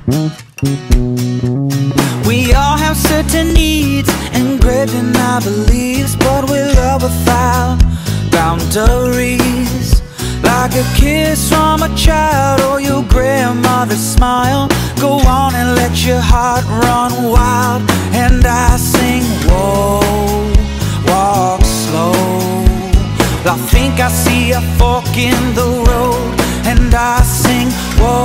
We all have certain needs engraved in our beliefs, but we love without boundaries. Like a kiss from a child or your grandmother's smile. Go on and let your heart run wild. And I sing, whoa, walk slow. I think I see a fork in the road. And I sing, whoa,